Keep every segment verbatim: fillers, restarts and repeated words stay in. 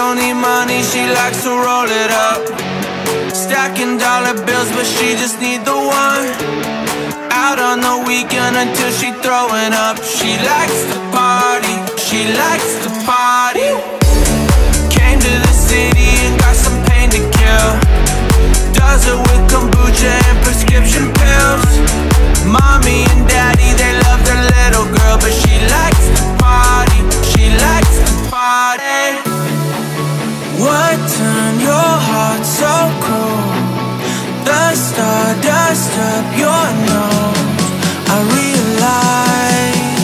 don't need money, she likes to roll it up. Stacking dollar bills, but she just need the one. Out on the weekend until she throwing up. She likes to party, she likes to party. Came to the city and got some pain to kill. Does it with kombucha and prescription pills. Mommy and daddy, they love their little girl, but she likes to party, she likes to party. What turned your heart so cold? The stardust up your nose. I realize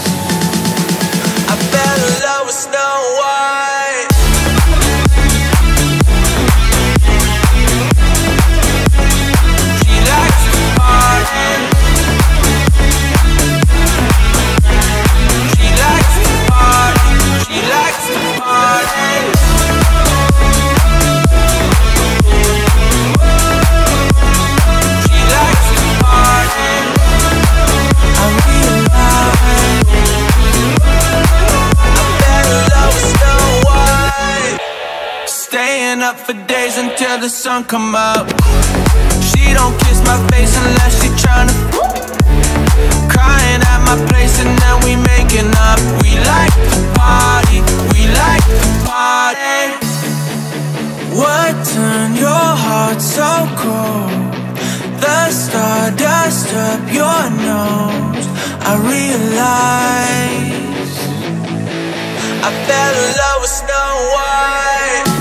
I fell in love with Snow White. She likes to party. She likes to party. She likes to party. Staying up for days until the sun come up. She don't kiss my face unless she tryna. Crying at my place and then we making up. We like to party, we like to party. What turned your heart so cold? The stardust up your nose. I realize I fell in love with Snow White.